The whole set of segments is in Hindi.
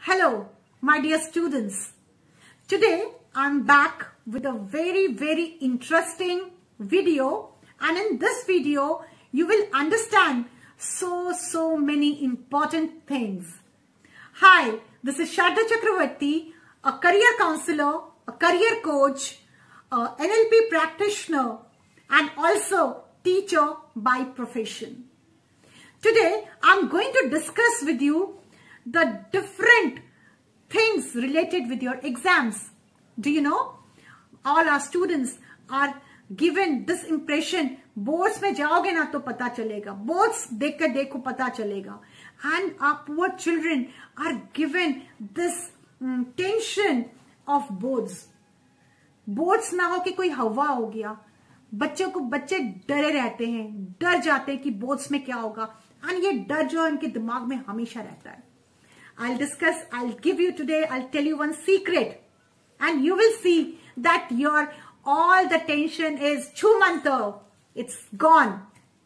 Hello, my dear students. Today I'm back with a very interesting video, and in this video you will understand so many important things. Hi, this is Sharda Chakravarti, a career counselor, a career coach, a NLP practitioner, and also teacher by profession. Today I'm going to discuss with you the different things related with your exams. Do you know, all our students are given this impression, boards में जाओगे ना तो पता चलेगा, boards देख कर देखो पता चलेगा, and our poor children are given this tension of boards. Boards ना हो कि कोई हवा हो गया, बच्चे डरे रहते हैं, डर जाते हैं कि बोर्ड्स में क्या होगा, और ये डर जो है उनके दिमाग में हमेशा रहता है. I'll give you today, I'll tell you one secret, and you will see that all the tension is chumanta, it's gone.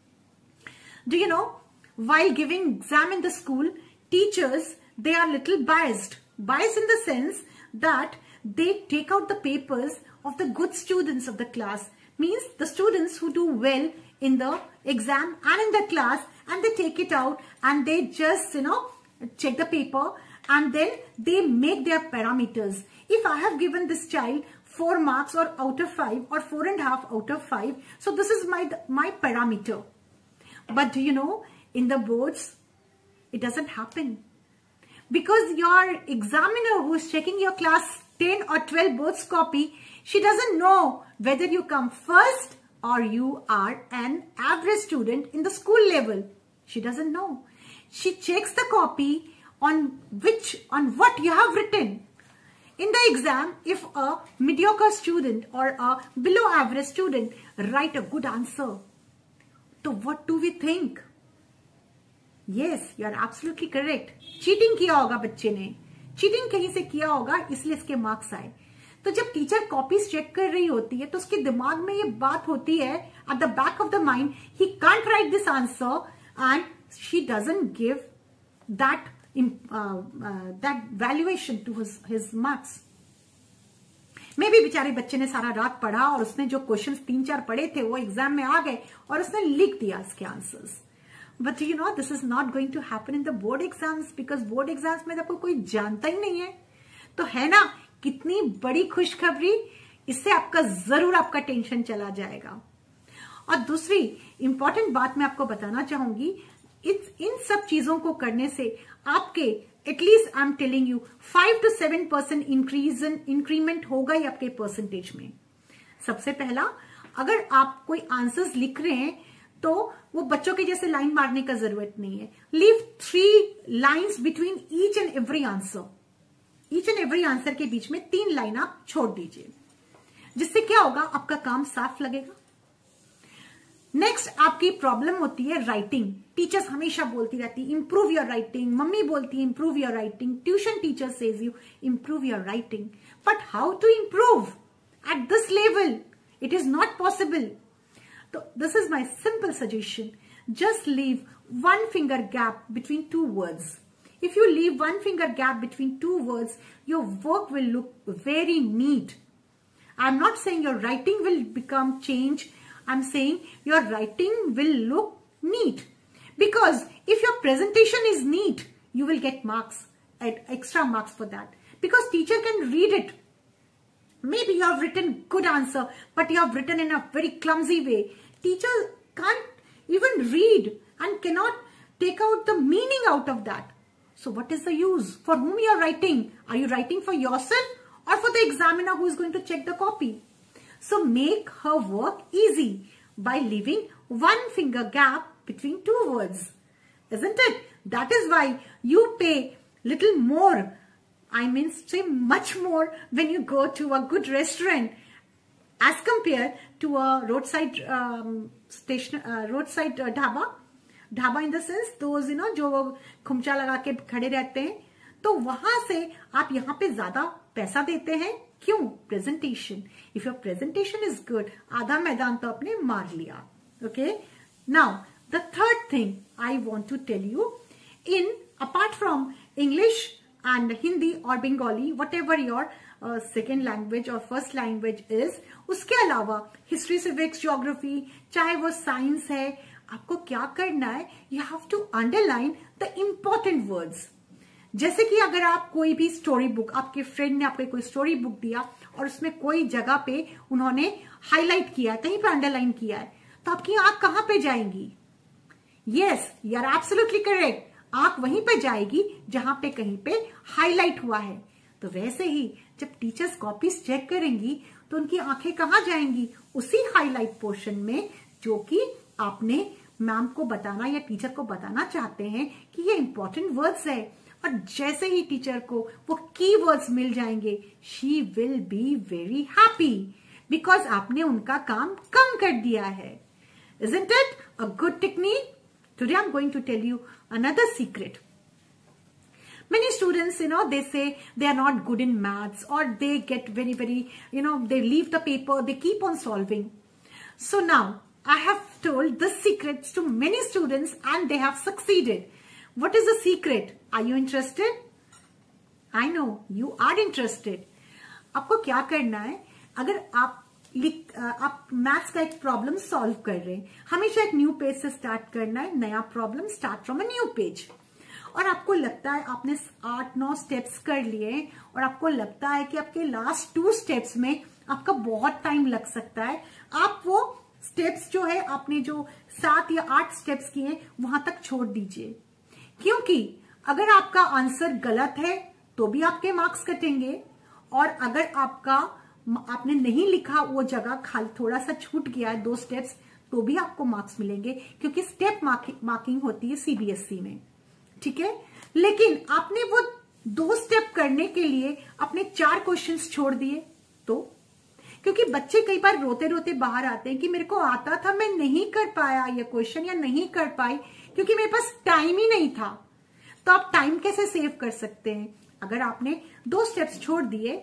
Do you know, while giving exam in the school, teachers, they are little biased in the sense that they take out the papers of the good students of the class, means the students who do well in the exam and in the class, and they take it out and they just, check the paper, and then they make their parameters. If I have given this child 4 marks or out of 5 or 4.5 out of 5, so this is my parameter. But do you know, in the boards, it doesn't happen. Because your examiner who is checking your class 10 or 12 boards copy, she doesn't know whether you come first or you are an average student in the school level. She doesn't know. She checks the copy on what you have written. In the exam, if a mediocre student or a below average student write a good answer, so what do we think? Yes, you are absolutely correct. Cheating किया होगा बच्चे ने, cheating कहीं से किया होगा इसलिए इसके मार्क्स आए. तो जब टीचर कॉपीज चेक कर रही होती है तो उसके दिमाग में ये बात होती है, at the back of the mind, he can't write this answer, and she doesn't give that valuation to his marks. Maybe बेचारे बच्चे ने सारा रात पढ़ा और उसने जो क्वेश्चंस 3-4 पढ़े थे वो एग्जाम में आ गए और उसने लिख दिया इसके answers. But you know, this is not going to happen in the board exams, because board exams में आपको कोई जानता ही नहीं है. तो है ना, कितनी बड़ी खुशखबरी, इससे जरूर आपका टेंशन चला जाएगा. और दूसरी इंपॉर्टेंट बात मैं आपको बताना चाहूंगी, इन सब चीजों को करने से आपके at least I am telling you 5 to 7% increment होगा ही आपके परसेंटेज में. सबसे पहला, अगर आप कोई आंसर्स लिख रहे हैं तो वो बच्चों के जैसे लाइन मारने का जरूरत नहीं है. Leave 3 lines between each and every answer. Each and every answer के बीच में 3 लाइन आप छोड़ दीजिए, जिससे क्या होगा, आपका काम साफ लगेगा. नेक्स्ट, आपकी प्रॉब्लम होती है राइटिंग. टीचर्स हमेशा बोलती रहती इंप्रूव योर राइटिंग, मम्मी बोलती है improve your writing, tuition teacher says you improve your writing. But how to improve at this level? It is not possible. So this is my simple suggestion. Just leave 1 finger gap between 2 words. If you leave 1 finger gap between 2 words, your work will look very neat. I'm not saying your writing will become change. I'm saying your writing will look neat. Because if your presentation is neat, you will get marks, extra marks for that. Because teacher can read it. Maybe you have written good answer, but you have written in a very clumsy way. Teacher can't even read and cannot take out the meaning out of that. So what is the use? For whom you are writing? Are you writing for yourself or for the examiner who is going to check the copy? So make her work easy by leaving 1 finger gap between 2 words. Isn't it? That is why you pay little more. I mean, say much more when you go to a good restaurant as compared to a roadside roadside dhaba. Dhaba in the sense those, जो खुमचा लगा के खड़े रहते हैं, तो वहां से आप यहाँ पे ज्यादा पैसा देते हैं. क्यों? Presentation. If your presentation is good, आधा मैदान तो आपने मार लिया. Okay, now the third thing I want to tell you, in apart from English, and Hindi or Bengali, whatever your second language or first language is. उसके अलावा हिस्ट्री, सिविक्स, ज्योग्राफी, चाहे वो साइंस है, आपको क्या करना है, you have to underline the important words. जैसे कि अगर आप कोई भी स्टोरी बुक, आपके फ्रेंड ने आपको कोई स्टोरी बुक दिया और उसमें कोई जगह पे उन्होंने हाईलाइट किया है, कहीं पे अंडरलाइन किया है, तो आपकी आंख कहां पे जाएंगी? Yes, you are absolutely correct. आंख वहीं पे जाएगी जहां पे कहीं पे हाईलाइट हुआ है. तो वैसे ही जब टीचर्स कॉपीज चेक करेंगी तो उनकी आंखें कहां जाएंगी? उसी हाईलाइट पोर्शन में जो कि आपने मैम को बताना या टीचर को बताना चाहते हैं कि ये इंपॉर्टेंट वर्ड्स है. और जैसे ही टीचर को वो कीवर्ड्स मिल जाएंगे, she will be very happy because आपने उनका काम कम कर दिया है. Isn't it a good technique? Today I'm going to tell you another secret. Many students, they say they are not good in maths, or they get very, they leave the paper, they keep on solving. So now I have told the secrets to many students and they have succeeded. What is the secret? Are you interested? I know you are interested. आपको क्या करना है? अगर आप मैथ्स का एक प्रॉब्लम सॉल्व कर रहे हैं, हमेशा एक न्यू पेज से स्टार्ट करना है. नया problem start from a new page. और आपको लगता है आपने 8-9 स्टेप्स कर लिए और आपको लगता है कि आपके लास्ट 2 स्टेप्स में आपका बहुत टाइम लग सकता है. आप वो स्टेप्स जो है, आपने जो 7 या 8 स्टेप्स किए हैं, वहां तक छोड़ दीजिए. क्योंकि अगर आपका आंसर गलत है तो भी आपके मार्क्स कटेंगे, और अगर आपने नहीं लिखा वो जगह, खाली थोड़ा सा छूट गया है 2 स्टेप्स, तो भी आपको मार्क्स मिलेंगे. क्योंकि स्टेप मार्किंग होती है सीबीएसई में. ठीक है, लेकिन आपने वो 2 स्टेप करने के लिए अपने 4 क्वेश्चंस छोड़ दिए, तो क्योंकि बच्चे कई बार रोते रोते बाहर आते हैं कि मेरे को आता था, मैं नहीं कर पाया ये क्वेश्चन, या नहीं कर पाई क्योंकि मेरे पास टाइम ही नहीं था. तो आप टाइम कैसे सेव कर सकते हैं? अगर आपने 2 स्टेप्स छोड़ दिए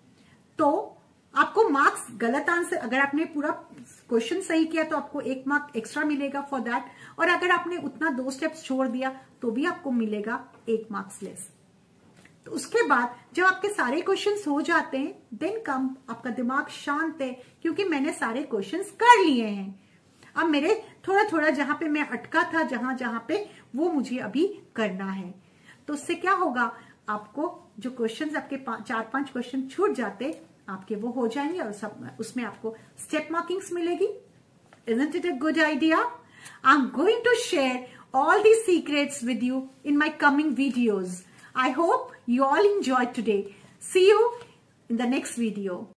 तो आपको मार्क्स, गलत आंसर, अगर आपने पूरा क्वेश्चन सही किया तो आपको 1 मार्क एक्स्ट्रा मिलेगा फॉर दैट, और अगर आपने उतना 2 स्टेप्स छोड़ दिया तो भी आपको मिलेगा 1 मार्क्स लेस. तो उसके बाद जब आपके सारे क्वेश्चंस हो जाते हैं, देन कम, आपका दिमाग शांत है क्योंकि मैंने सारे क्वेश्चंस कर लिए हैं. अब मेरे थोड़ा थोड़ा जहां पे मैं अटका था, जहां पे वो मुझे अभी करना है. तो उससे क्या होगा, आपको जो क्वेश्चंस, आपके 4-5 क्वेश्चन छूट जाते, आपके वो हो जाएंगे और सब उसमें आपको स्टेप मार्किंग्स मिलेगी. Isn't it a good idea? I'm going to share all these secrets with you in my coming videos. I hope you all enjoyed today. See you in the next video.